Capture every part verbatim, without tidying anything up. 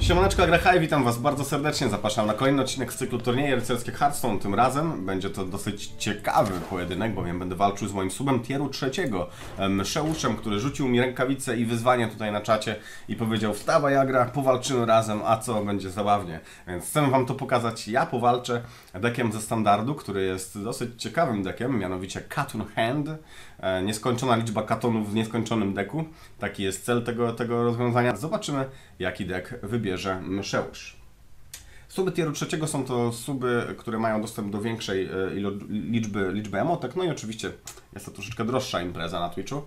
Siemaneczko, Agrahaj, witam was bardzo serdecznie, zapraszam na kolejny odcinek z cyklu turnieje rycerskie Hearthstone. Tym razem będzie to dosyć ciekawy pojedynek, bowiem będę walczył z moim subem tieru trzeciego, Mszeuszem, który rzucił mi rękawice i wyzwanie tutaj na czacie i powiedział: wstawaj Agra, powalczymy razem, a co, będzie zabawnie. Więc chcę wam to pokazać. Ja powalczę dekiem ze standardu, który jest dosyć ciekawym dekiem, mianowicie Katun Hand. Nieskończona liczba katonów w nieskończonym deku. Taki jest cel tego, tego rozwiązania. Zobaczymy, jaki dek wybierze Mszeusz. Suby tieru trzeciego są to suby, które mają dostęp do większej liczby, liczby emotek. No i oczywiście jest to troszeczkę droższa impreza na Twitchu.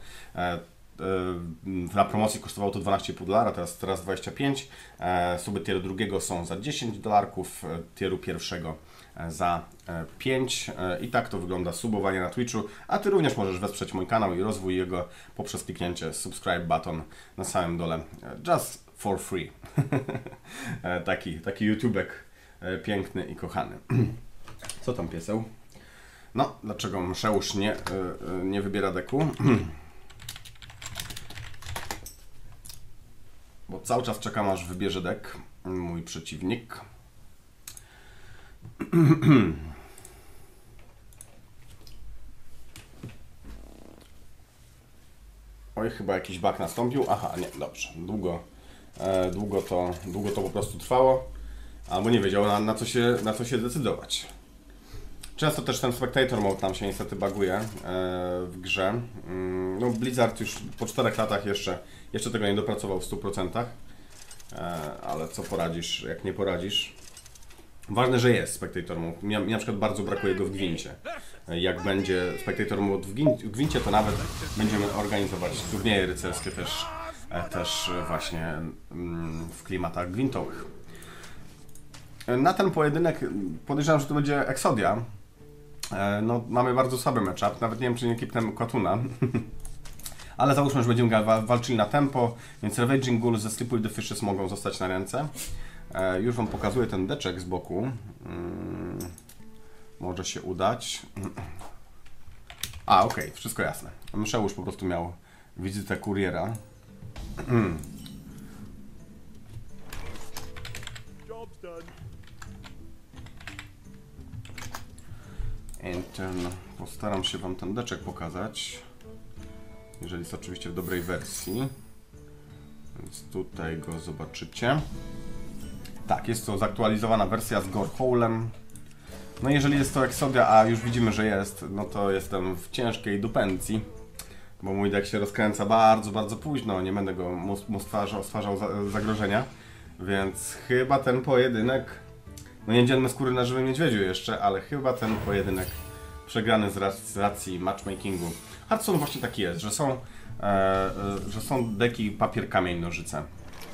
Na promocji kosztowało to dwanaście i pół dolara, teraz, teraz dwadzieścia pięć. Suby tieru drugiego są za dziesięć dolarków, tieru pierwszego za pięć. I tak to wygląda subowanie na Twitchu. A Ty również możesz wesprzeć mój kanał i rozwój jego poprzez kliknięcie subscribe button na samym dole. Just for free. taki, taki YouTubek piękny i kochany. Co tam, pieseł? No, dlaczego Mszeusz nie, nie wybiera deku? Bo cały czas czekam, aż wybierze dek mój przeciwnik. Oj, chyba jakiś bug nastąpił. Aha, nie, dobrze. Długo, e, długo, to, długo to po prostu trwało. Albo nie wiedział, na, na, co się, na co się decydować. Często też ten Spectator Mode nam się niestety buguje e, w grze. Mm, no, Blizzard już po czterech latach jeszcze, jeszcze tego nie dopracował w stu procentach. E, ale co poradzisz, jak nie poradzisz. Ważne, że jest Spectator Mode. Mi, mi na przykład bardzo brakuje go w Gwincie. Jak będzie Spectator Mode w Gwincie, to nawet będziemy organizować turnieje rycerskie też, też właśnie w klimatach gwintowych. Na ten pojedynek podejrzewam, że to będzie Exodia. No, mamy bardzo słaby matchup, nawet nie wiem, czy nie kipnę Katuna. Ale załóżmy, że będziemy walczyli na tempo, więc Ravaging Ghouls ze Sleep with the Fishes mogą zostać na ręce. Już wam pokazuję ten deczek z boku. Może się udać. A, okej, okay, wszystko jasne. Mszeusz po prostu miał wizytę kuriera. I ten, postaram się wam ten deczek pokazać. Jeżeli jest oczywiście w dobrej wersji. Więc tutaj go zobaczycie. Tak, jest to zaktualizowana wersja z Gorehole'em. No jeżeli jest to Exodia, a już widzimy, że jest, no to jestem w ciężkiej dupencji, bo mój deck się rozkręca bardzo, bardzo późno, nie będę go mu stwarzał, stwarzał zagrożenia, więc chyba ten pojedynek, no nie dzielmy skóry na żywym niedźwiedziu jeszcze, ale chyba ten pojedynek przegrany z racji, z racji matchmakingu. Hearthstone właśnie taki jest, że są, e, e, że są deki papier, kamień, nożyce.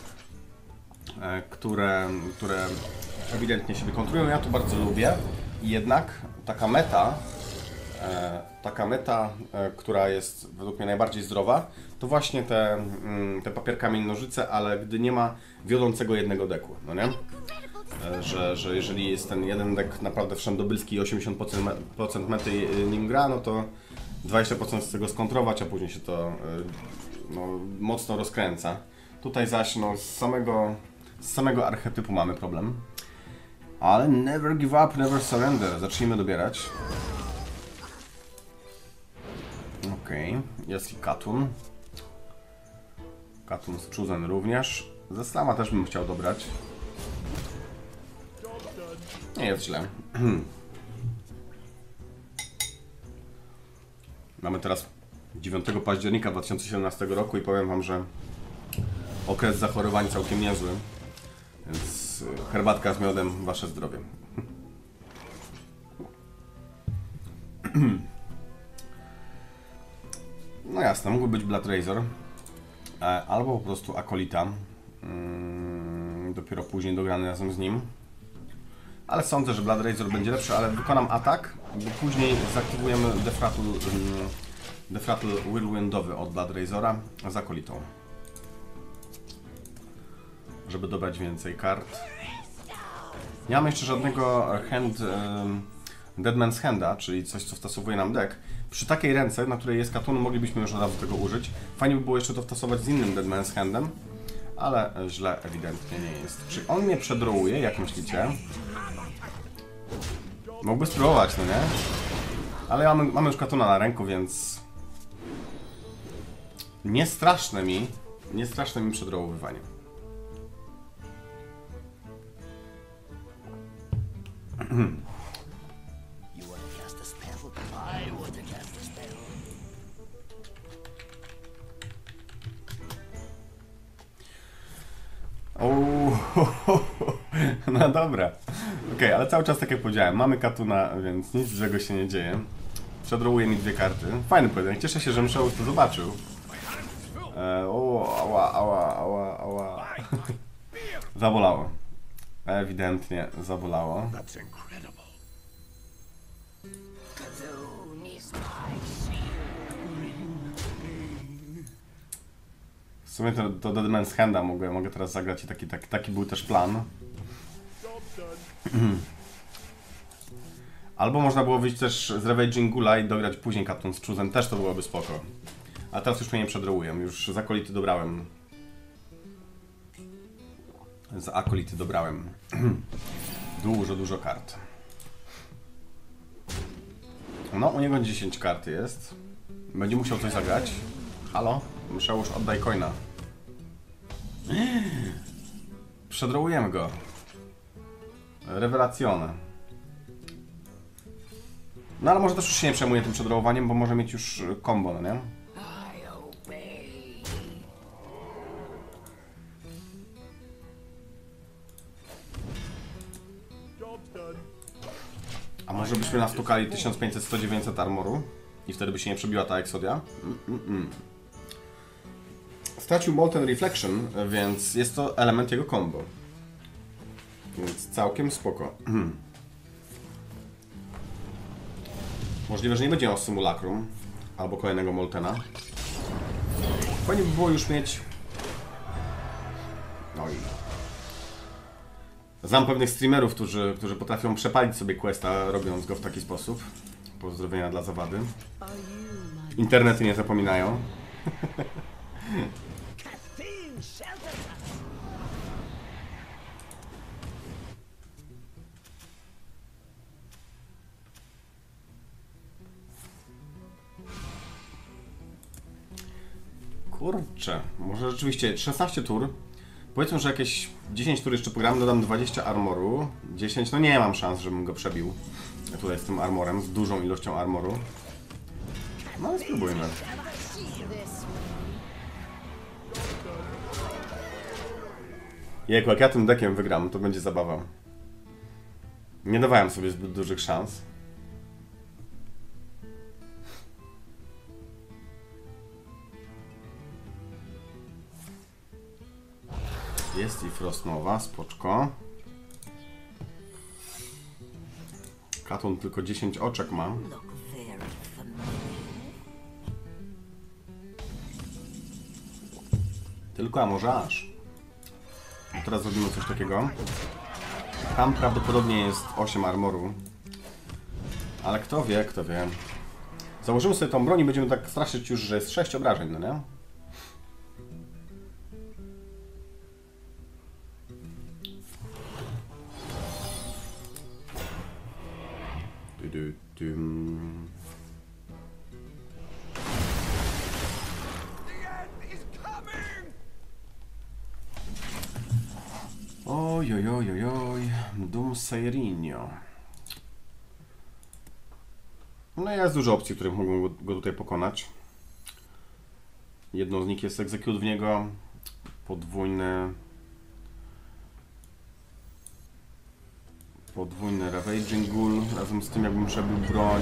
Które, które ewidentnie siebie kontrują. Ja to bardzo lubię. I jednak taka meta, e, taka meta, e, która jest według mnie najbardziej zdrowa, to właśnie te, mm, te papier, kamień, nożyce, ale gdy nie ma wiodącego jednego deku, no nie? E, że, że jeżeli jest ten jeden dek naprawdę wszędobylski i osiemdziesiąt procent mety nim gra, no to dwadzieścia procent z tego skontrować, a później się to e, no, mocno rozkręca. Tutaj zaś no, z samego Z samego archetypu mamy problem. Ale never give up, never surrender. Zacznijmy dobierać. Okej, okay. Jest i Katun. Katun z Chosen również. Ze Slama też bym chciał dobrać. Nie jest źle. Mamy teraz dziewiątego października dwa tysiące siedemnastego roku i powiem wam, że okres zachorowań całkiem niezły. Więc herbatka z miodem, wasze zdrowie. No jasne, mógłby być Blood Razor. Albo po prostu Akolita. Dopiero później dograny razem z nim. Ale sądzę, że Blood Razor będzie lepszy, ale wykonam atak, bo później zaktywujemy Defratul, Defratul Whirlwindowy od Blood Razora z Akolitą, żeby dobrać więcej kart. Nie mamy jeszcze żadnego hand, um, Deadman's Handa, czyli coś, co wtasowuje nam deck. Przy takiej ręce, na której jest Katun, moglibyśmy już od razu tego użyć. Fajnie by było jeszcze to wtasować z innym Deadman's Handem, Ale źle ewidentnie nie jest. Czy on mnie przedrołuje, jak myślicie? Mógłby spróbować, no nie? Ale ja mamy, mamy już katuna na ręku, więc... Nie straszne mi, nie straszne mi przedrołowywanie. Ooo, no dobra. Okej, okay, ale cały czas tak jak powiedziałem, mamy katuna, więc nic złego się nie dzieje. Przedrołuje mi dwie karty. Fajny pojedynek, cieszę się, że Mszeusz to zobaczył. E, o, ała, ała, ała, ała. Zabolało. Ewidentnie zabolało. W sumie to, to do Demon's Handa mogę, mogę teraz zagrać i taki, taki, taki był też plan. Albo można było wyjść też z Ravaging Ghoula i dograć później Captain z Chuzem, też to byłoby spoko. A teraz już mnie nie przedrołuję, już z Akolity dobrałem. Z Akolity dobrałem. Dużo, dużo kart. No, u niego dziesięć kart jest. Będzie musiał coś zagrać. Halo? Muszę już oddaj coina. Przedrołujemy go. Rewelacjone. No ale może też już się nie przejmuje tym przedrołowaniem, bo może mieć już combo, no nie? A może byśmy nastukali tysiąc pięćset, sto, dziewięćset armoru i wtedy by się nie przebiła ta Exodia? Mm, mm, mm. Stracił Molten Reflection, więc jest to element jego combo. Więc całkiem spoko. Możliwe, że nie będzie miał Simulacrum albo kolejnego Moltena. Fajnie by było już mieć... No i... Znam pewnych streamerów, którzy, którzy potrafią przepalić sobie questa, robiąc go w taki sposób. Pozdrowienia dla Zawady. Internety nie zapominają. Kurczę, może rzeczywiście szesnaście tur. Powiedzmy, że jakieś dziesięć tur jeszcze pogramy, dodam dwadzieścia armoru. dziesięć, no nie mam szans, żebym go przebił. Tutaj z tym armorem, z dużą ilością armoru. No ale spróbujmy. Jejku, jak ja tym deckiem wygram, to będzie zabawa. Nie dawałem sobie zbyt dużych szans. Jest i Frostnowa, spoczko. Katun tylko dziesięć oczek ma. Tylko, a może aż. I teraz zrobimy coś takiego. Tam prawdopodobnie jest osiem armoru. Ale kto wie, kto wie. Założymy sobie tą broń i będziemy tak straszyć już, że jest sześć obrażeń, no nie? Oj, oj, oj, oj, oj. Doomsayerinho. No jest dużo opcji, których mogą go, go tutaj pokonać. Jedną z nich jest execute w niego. Podwójny... Podwójny Ravaging Ghoul, razem z tym jakbym przebił broń.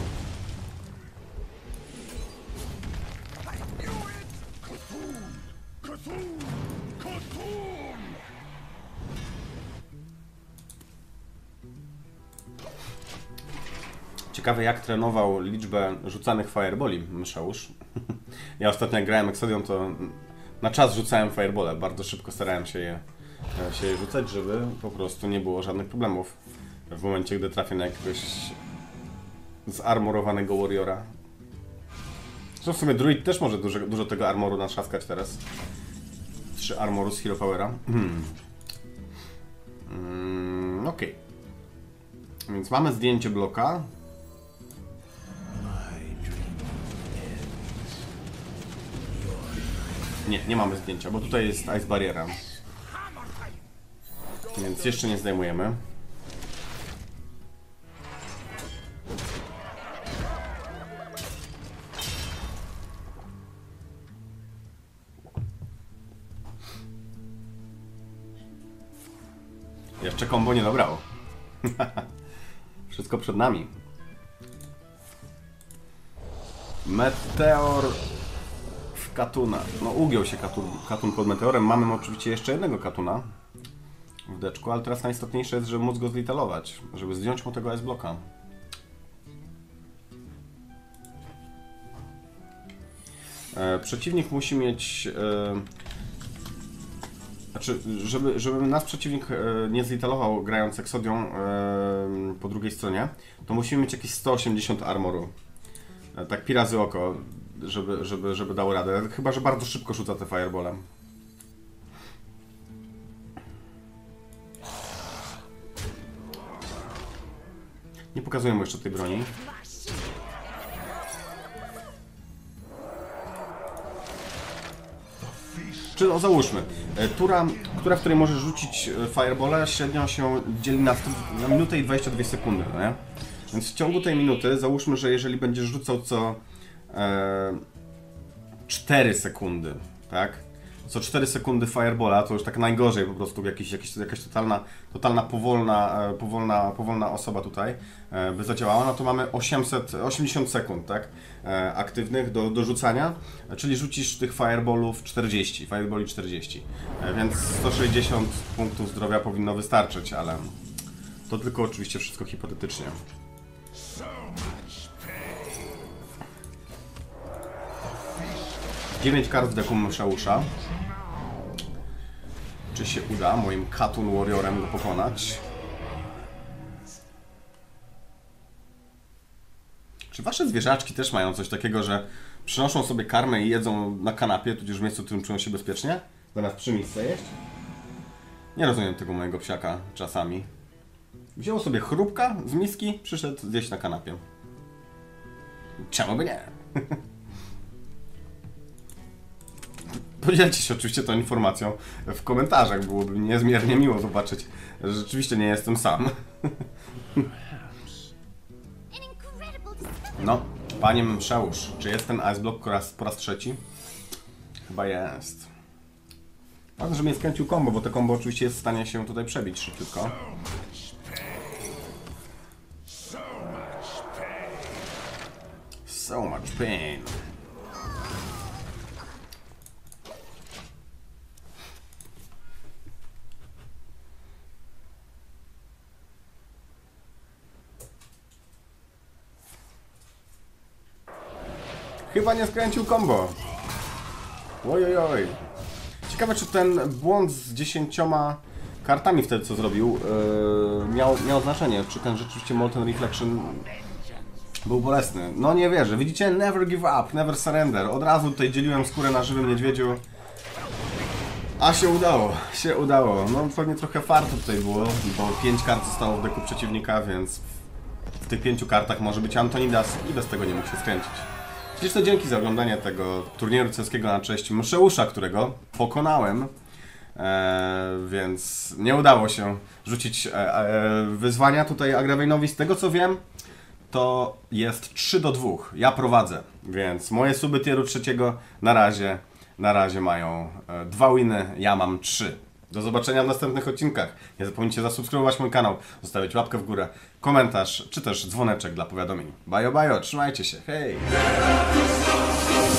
Ciekawe jak trenował liczbę rzucanych fireboli Mszeusz. Ja ostatnio jak grałem Exodią, to na czas rzucałem firebole. Bardzo szybko starałem się je, się je rzucać, żeby po prostu nie było żadnych problemów w momencie, gdy trafię na jakiegoś zarmorowanego warriora. Zresztą w sumie druid też może dużo, dużo tego armoru natrzaskać teraz. trzy armoru z Hero Powera. Hmm. Hmm, okej. Okay. Więc mamy zdjęcie bloka. Nie, nie mamy zdjęcia, bo tutaj jest Ice Barriera. Więc jeszcze nie zdejmujemy. Jeszcze kombo nie dobrało. Wszystko przed nami. Meteor w Katuna. No ugiął się katun, katun pod meteorem. Mamy oczywiście jeszcze jednego katuna w deczku, ale teraz najistotniejsze jest, żeby móc go zlitalować, żeby zdjąć mu tego Ice Blocka. E, przeciwnik musi mieć... E, Znaczy, żeby, żeby nas przeciwnik nie zlitalował grając Exodią e, po drugiej stronie, to musimy mieć jakieś sto osiemdziesiąt armoru. E, tak pi razy oko, żeby, żeby, żeby dał radę. Chyba że bardzo szybko rzuca te firebole. Nie pokazuję mu jeszcze tej broni. Czy no załóżmy, tura, która, w której możesz rzucić firebole, średnio się dzieli na, na minutę i dwadzieścia dwie sekundy, no nie? Więc w ciągu tej minuty, załóżmy, że jeżeli będziesz rzucał co e, cztery sekundy, tak? Co cztery sekundy firebola, to już tak najgorzej po prostu jakiś, jakiś, jakaś totalna, totalna powolna, powolna, powolna osoba tutaj by zadziałała, no to mamy osiemset, osiemdziesiąt sekund, tak, aktywnych do, do rzucania, czyli rzucisz tych fireballów czterdzieści, fireboli czterdzieści, więc sto sześćdziesiąt punktów zdrowia powinno wystarczyć, ale to tylko oczywiście wszystko hipotetycznie. dziewięć kart w deku Myszeusza. Czy się uda moim Katun Warriorem go pokonać? Czy wasze zwierzaczki też mają coś takiego, że przynoszą sobie karmę i jedzą na kanapie, tudzież w miejscu, w którym czują się bezpiecznie? Zamiast przy misce jeść? Nie rozumiem tego mojego psiaka czasami. Wziął sobie chrupka z miski, przyszedł zjeść na kanapie. Czemu by nie? Podzielcie się oczywiście tą informacją w komentarzach, byłoby niezmiernie miło zobaczyć, że rzeczywiście nie jestem sam. No, panie Mszeusz, czy jest ten Ice Block po raz, po raz trzeci? Chyba jest. Ważne, że mnie skręcił combo, bo to combo oczywiście jest w stanie się tutaj przebić szybciutko. So much pain. Chyba nie skręcił combo. Ojojoj. Ciekawe, czy ten błąd z dziesięcioma kartami wtedy, co zrobił, yy, miał, miał znaczenie. Czy ten rzeczywiście Molten Reflection był bolesny. No nie wierzę. Widzicie? Never give up, never surrender. Od razu tutaj dzieliłem skórę na żywym niedźwiedziu. A się udało, się udało. No pewnie trochę fartu tutaj było, bo pięć kart zostało w deku przeciwnika, więc w tych pięciu kartach może być Antonidas i bez tego nie mógł się skręcić. Śliczne dzięki za oglądanie tego turnieju rycerskiego na cześć Myszeusza, którego pokonałem, eee, więc nie udało się rzucić e, e, wyzwania tutaj Agravainowi. Z tego co wiem, to jest trzy do dwóch. Ja prowadzę, więc moje suby tieru trzeciego na razie, na razie mają e, dwa winy, ja mam trzy. Do zobaczenia w następnych odcinkach. Nie zapomnijcie zasubskrybować mój kanał, zostawić łapkę w górę, komentarz, czy też dzwoneczek dla powiadomień. Bajo, bajo, trzymajcie się, hej!